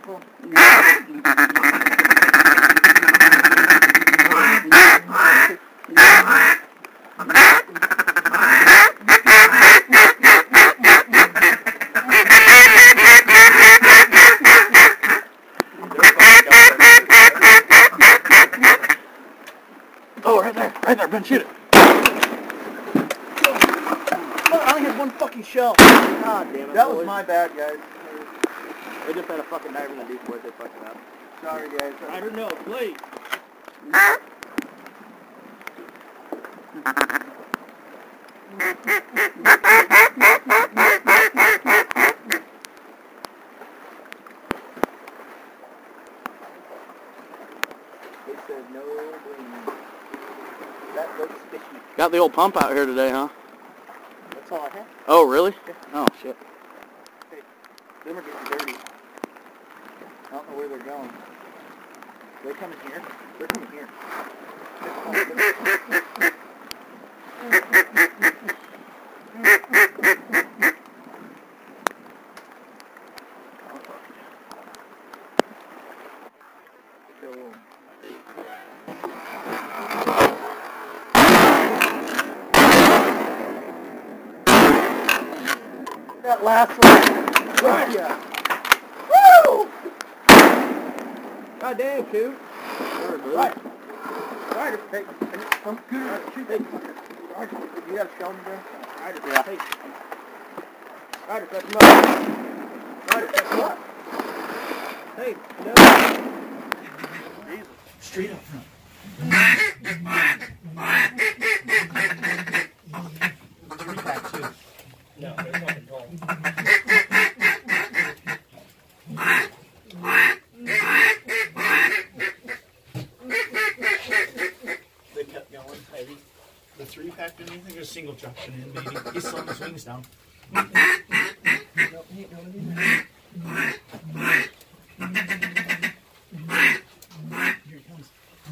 rifle? Oh, right there, Ben, shoot it. I only had one fucking shell. God damn it. That was my bad, guys. They just had a fucking diver in the deep voice, they fucked it up. Sorry, guys. I don't know, please. They said no bleeding. That looks fishy. Got the old pump out here today, huh? That's all I have. Oh, really? Yeah. Oh, shit. Hey, them are getting dirty. I don't know where they're going. They coming here? They're coming here. That last one. Yeah. Woo! God damn, shoot. Right. Ryder, hey, come. Ryder, shoot. Hey, Ryder, you got a shell in there? Ryder, Yeah. hey. Ryder, set him up. Ryder, set him up. Hey, no. Jesus. Straight up front. No, there's nothing wrong. They kept going heavy. The 3-pack didn't even think a single dropped in, but he's slowing his wings down. Nope, he ain't going in there. Here he comes.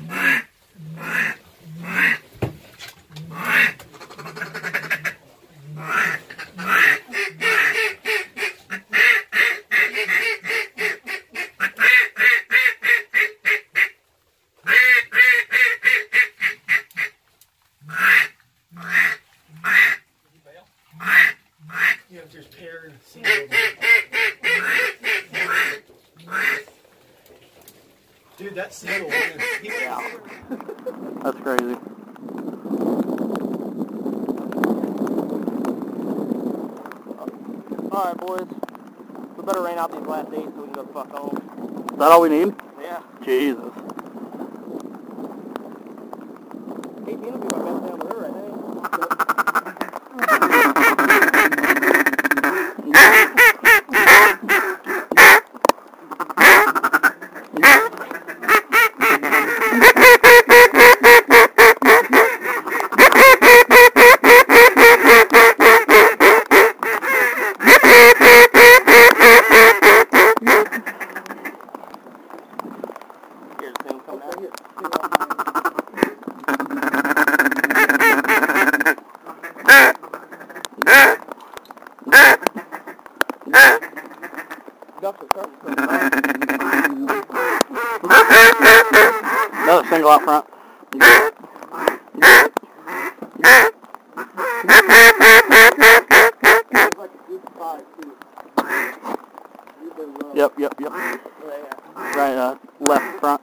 Yeah, if there's pair and single. Dude, that's single. Yeah. That's crazy. Alright, boys. We better rain out these last days so we can go the fuck home. Is that all we need? Yeah. Jesus. Hey, Dean will be my best man on the river right now. Here's the thing coming out. Another single out front. Yep. Right, left front.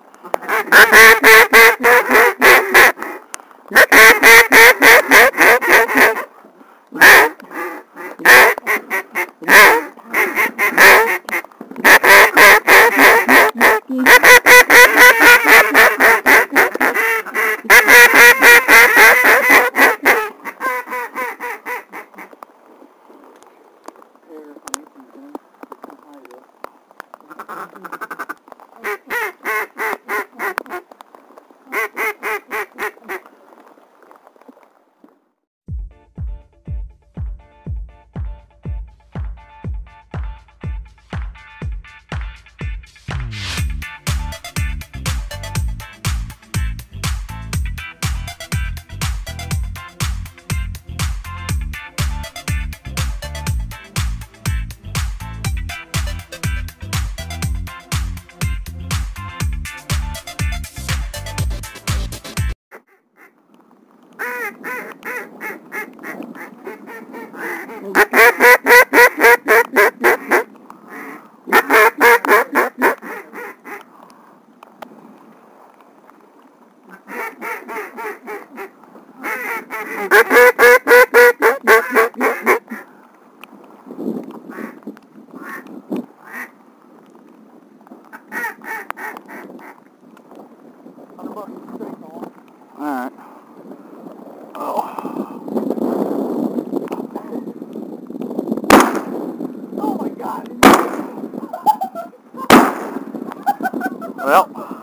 Well,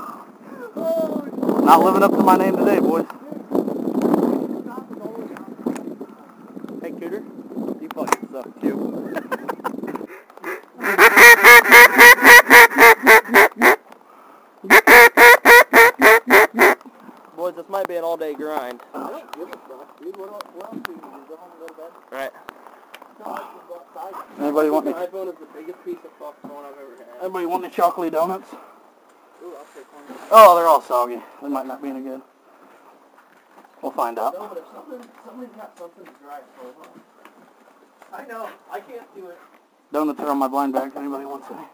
not living up to my name today, boys. Hey, Cooter, you fucking suck too. Boys, this might be an all-day grind. I don't give a fuck, dude. What else do you do? Go home and go to bed? Right. It's not like we go outside. Anybody want My any? iPhone is the biggest piece of fuck phone I've ever had. Anybody want any chocolate donuts? Ooh, I'll take one. Oh, they're all soggy. They might not be any good. We'll find out. No, but if somebody's got something to dry it for, huh? I know. I can't do it. Donuts are on my blind bag if anybody wants any.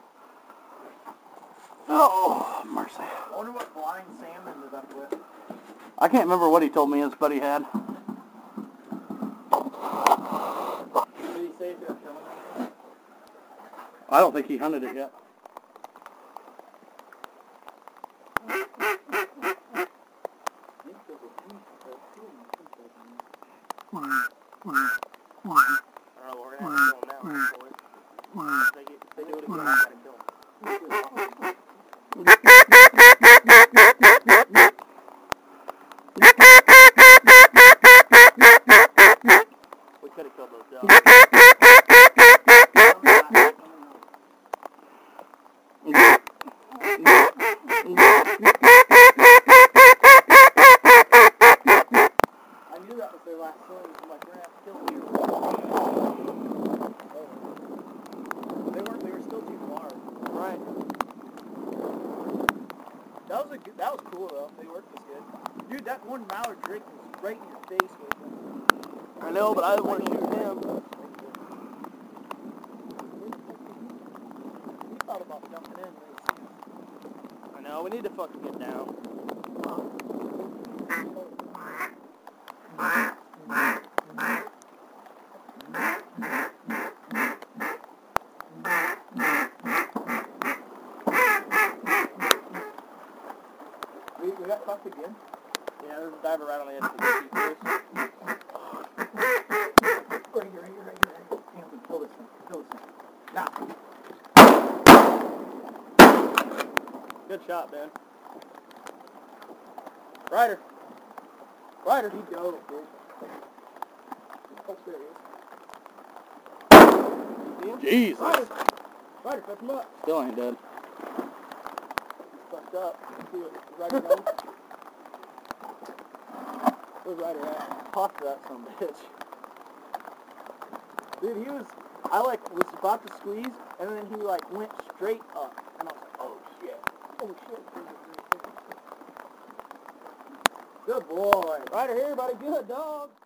Oh, mercy. I wonder what Blind Sam ended up with. I can't remember what he told me his buddy had. Did he say if they're killing him? I don't think he hunted it yet. I don't know, we're gonna have to kill him now, boys. If they do it again, we gotta kill him. We could have killed those dogs. I knew that was their last swing. I'm like, we're gonna have to kill them. They were still too far. Right. That was cool though. They worked this good. Dude, that one mallard drake was right in your face with them. I know, but I didn't want to shoot him. He thought about jumping in. But I know, we need to fucking get down. we got fucked again. Yeah, there's a diver right on the edge of the sea first. Right here. Anthony, kill this thing. Now. Good shot, Ben. Ryder. He dove, dude. Oh, there he is. See him? Jesus. Ryder, pick him up. Still ain't dead. He's fucked up. See what Ryder going? Where's Ryder at? Tossed that son of a bitch. Dude, was about to squeeze, and then he, went straight up. And I was like, oh, shit. Good boy. Ryder here, buddy. Good dog.